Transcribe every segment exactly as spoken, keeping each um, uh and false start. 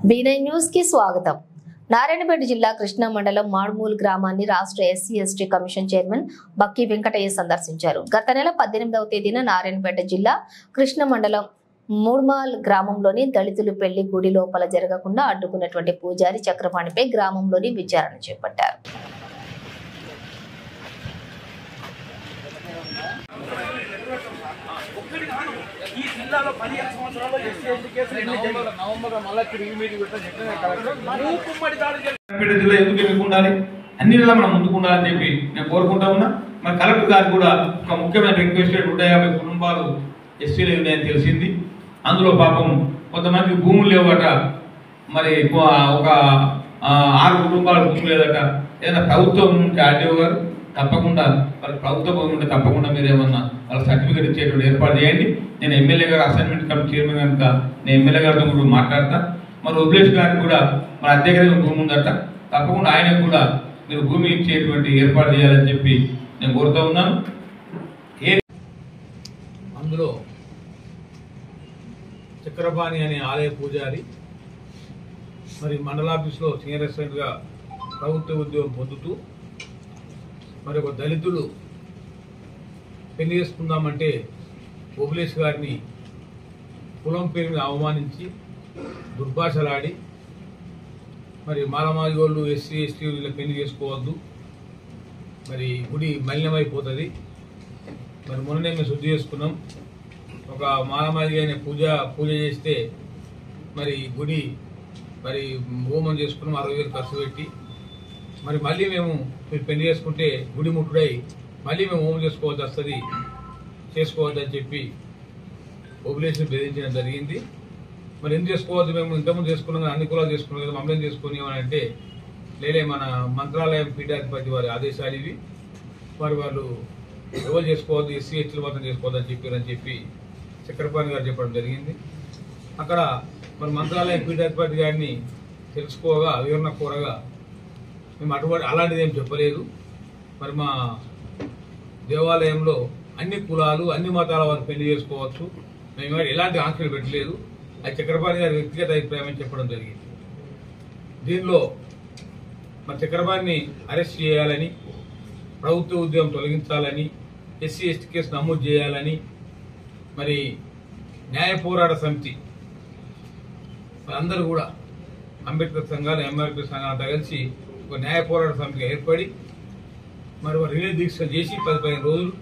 బీనై news కి స్వాగతం. నారాయణపేట జిల్లా కృష్ణా మండలం మాడుమూల్ గ్రామాన్ని రాష్ట్ర SC ST commission chairman Bakki Venkataiah సందర్శించారు. గత నెల పద్దెనిమిదవ తేదీన నారాయణపేట జిల్లా కృష్ణా మండలం మూడ్మాల్ గ్రామంలోని దళితులు పెళ్లి గుడి లోపల జరగకుండా అడ్డుకున్నటువంటి పూజారి చక్రపాణిపై గ్రామంలోని విచారణ చేపట్టారు. ఈ జిల్లాలో పదిహేను సంవత్సరాల్లో ఎస్సీ ఎస్టీ కేసులు నవంబర్ మళ్ళీ తిరిగి మీటింగ్ జిల్లా ఎందుకు ఎందుకు ఉండాలి, అన్ని నెలలు మనం ముందుకు ఉండాలని చెప్పి నేను కోరుకుంటా ఉన్నా. మరి కలెక్టర్ గారు కూడా ఒక ముఖ్యమైన రిక్వెస్ట్, నూట యాభై కుటుంబాలు ఎస్సీలు ఉన్నాయని తెలిసింది. అందులో పాపం కొంతమందికి భూములు లేవట, మరి ఒక ఆరు కుటుంబాలు భూమి లేదట. ఏదైనా ప్రభుత్వం ఉంటే ఆర్డీఓ గారు తప్పకుండా వాళ్ళ ప్రభుత్వ భూమి ఉంటే తప్పకుండా మీరు ఏమన్నా వాళ్ళ సర్టిఫికేట్ ఇచ్చేటువంటి ఏర్పాటు చేయండి. నేను ఎమ్మెల్యే గారు అసైన్మెంట్ కమిటీ చైర్మన్ కనుక నేను ఎమ్మెల్యే గారితో కూడా మాట్లాడతా. మరి ఉబ్లేష్ గారికి కూడా మన అధ్యక్ష భూమి ఉందట, తప్పకుండా ఆయనకు కూడా మీరు భూమి ఇచ్చేటువంటి ఏర్పాటు చేయాలని చెప్పి నేను కోరుతూ ఉన్నాను. అందులో చక్రపాణి అనే ఆలయ పూజారి మరి మండలాఫీస్లో సీనియర్ అసిస్టెంట్గా ప్రభుత్వ ఉద్యోగం పొందుతూ మరి ఒక దళితులు పెళ్లి చేసుకుందామంటే ఓబులేష్ గారిని కులం పేరు మీద అవమానించి దుర్భాషలాడి మరి మాలమాది వాళ్ళు ఎస్సీ ఎస్టీ వీళ్ళ పెళ్లి చేసుకోవద్దు, మరి గుడి మలినమైపోతుంది. మరి మొన్ననే మేము శుద్ధి చేసుకున్నాం. ఒక మాలమాది అయిన పూజ పూజ చేస్తే మరి గుడి మరి హోమం చేసుకున్నాం, అరవై వేలు ఖర్చు పెట్టి. మరి మళ్ళీ మేము మీరు పెళ్లి చేసుకుంటే గుడి ముట్టుడై మళ్ళీ మేము హోమం చేసుకోవద్దు వస్తుంది చేసుకోవద్దని చెప్పి ఓబులేషన్ బెదిరించడం జరిగింది. మరి ఎందుకు చేసుకోవద్దు, మేము ఇంతకుముందు చేసుకున్నాం కదా, అన్ని కులాలు చేసుకున్నాం కదా, మమ్మల్ని చేసుకుని అంటే లేలే మన మంత్రాలయం పీఠాధిపతి వారి ఆదేశాలు ఇవి, మరి వాళ్ళు ఎవరు చేసుకోవద్దు, ఎస్సీ ఎస్టీలు మాత్రం చేసుకోవద్దు అని చెప్పారని చెప్పి చక్రపాణి గారు చెప్పడం జరిగింది. అక్కడ మరి మంత్రాలయం పీఠాధిపతి గారిని తెలుసుకోగా వివరణ కోరగా మేము అటువంటి అలాంటిది ఏం చెప్పలేదు. మరి మా దేవాలయంలో అన్ని కులాలు అన్ని మతాల వారు పెళ్లి చేసుకోవచ్చు, మేము ఎలాంటి ఆంక్షలు పెట్టలేదు. అది చక్రపాణి గారి వ్యక్తిగత అభిప్రాయం అని చెప్పడం జరిగింది. దీనిలో మరి చక్రపాణిని అరెస్ట్ చేయాలని, ప్రభుత్వ ఉద్యోగం తొలగించాలని, ఎస్సీ ఎస్టీ కేసు నమోదు చేయాలని మరి న్యాయ పోరాట సమితి అందరూ కూడా అంబేద్కర్ సంఘాలు ఎంఆర్పీ సంఘాలతో కలిసి ఒక న్యాయ పోరాట సమితిగా ఏర్పడి మరి వారు రిలే దీక్ష చేసి పది పదిహేను రోజులు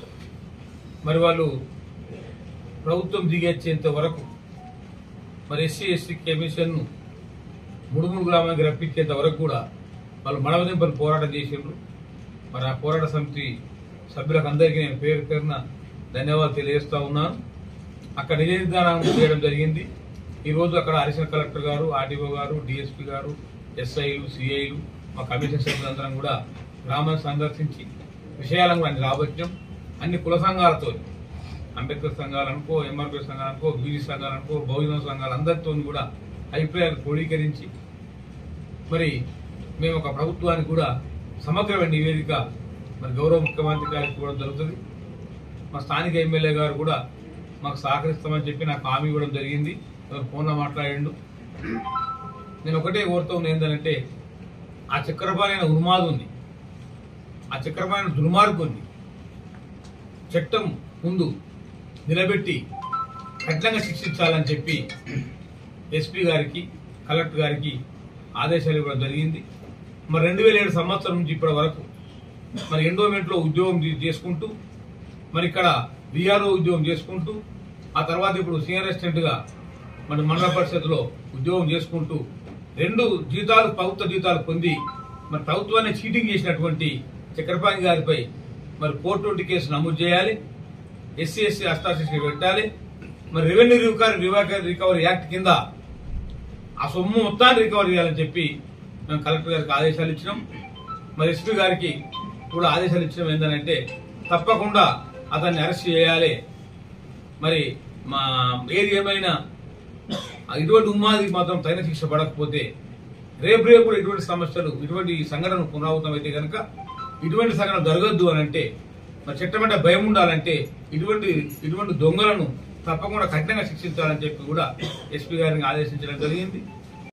మరి వాళ్ళు ప్రభుత్వం దిగేంత వరకు మరి ఎస్సీ ఎస్టీ కమిషన్ను ముడుమూడు గ్రామానికి రప్పించేంత వరకు కూడా వాళ్ళు మడవదింపలు పోరాటం చేసిండ్రు. మరి ఆ పోరాట సమితి సభ్యులకు అందరికీ నేను పేరు పేరున ధన్యవాదాలు తెలియజేస్తా ఉన్నాను. అక్కడ నిజ నిర్ధారణ చేయడం జరిగింది. ఈరోజు అక్కడ అడిషనల్ కలెక్టర్ గారు, ఆర్డీఓ గారు, డిఎస్పీ గారు, ఎస్ఐలు, సిఐలు, మా కమిషన్ సభ్యులందరం కూడా గ్రామాన్ని సందర్శించి విషయాలను అన్ని రాబట్టాం. అన్ని కుల సంఘాలతో, అంబేద్కర్ సంఘాలు అనుకో, ఎంఆర్పీ సంఘాలు అనుకో, బీసీ సంఘాలు అనుకో, బహుజన సంఘాలు అందరితో కూడా అభిప్రాయాలు క్రోడీకరించి మరి మేము ఒక ప్రభుత్వానికి కూడా సమగ్రమైన నివేదిక మరి గౌరవ ముఖ్యమంత్రి గారికి ఇవ్వడం జరుగుతుంది. మా స్థానిక ఎమ్మెల్యే గారు కూడా మాకు సహకరిస్తామని చెప్పి నాకు హామీ ఇవ్వడం జరిగింది. ఫోన్లో మాట్లాడిండు. నేను ఒకటే కోరుతూ ఉన్నా ఏంటంటే, ఆ చక్రపాణి అయిన ఉన్మాదు ఉంది, ఆ చక్రపాణి దుర్మార్గు ఉంది, చట్టం ముందు నిలబెట్టి కఠినంగా శిక్షించాలని చెప్పి ఎస్పీ గారికి, కలెక్టర్ గారికి ఆదేశాలు ఇవ్వడం జరిగింది. మరి రెండు వేల ఏడు సంవత్సరం నుంచి ఇప్పటి వరకు మరి ఎండోమెంట్లో ఉద్యోగం చేసుకుంటూ, మరి ఇక్కడ బీఆర్ఓ ఉద్యోగం చేసుకుంటూ, ఆ తర్వాత ఇప్పుడు సీనియర్ అసిస్టెంట్గా మరి మండల పరిషత్లో ఉద్యోగం చేసుకుంటూ రెండు జీతాలు ప్రభుత్వ జీతాలు పొంది మరి ప్రభుత్వాన్ని చీటింగ్ చేసినటువంటి చక్రపాణి గారిపై మరి ఫోర్ ట్వంటీ కేసు నమోదు చేయాలి, ఎస్సీ ఎస్సీ హస్తాశిక్ష పెట్టాలి. మరి రెవెన్యూ రికవరీ రికవరీ యాక్ట్ కింద ఆ సొమ్ము మొత్తాన్ని రికవరీ చేయాలని చెప్పి మేము కలెక్టర్ గారికి ఆదేశాలు ఇచ్చినాం. మరి ఎస్పీ గారికి కూడా ఆదేశాలు ఇచ్చినాం. ఏంటంటే తప్పకుండా అతన్ని అరెస్ట్ చేయాలి. మరి మా ఏది ఏమైనా ఇటువంటి ఉన్మాదికి మాత్రం తగిన శిక్ష పడకపోతే రేపు రేపు కూడా ఇటువంటి సమస్యలు, ఇటువంటి సంఘటనలు పునరావృతం అయితే కనుక ఇటువంటి సంఘటన జరగద్దు అని అంటే మరి చట్టం అంటే భయం ఉండాలంటే ఇటువంటి ఇటువంటి దొంగలను తప్పకుండా కఠినంగా శిక్షించాలని చెప్పి కూడా ఎస్పీ గారిని ఆదేశించడం జరిగింది.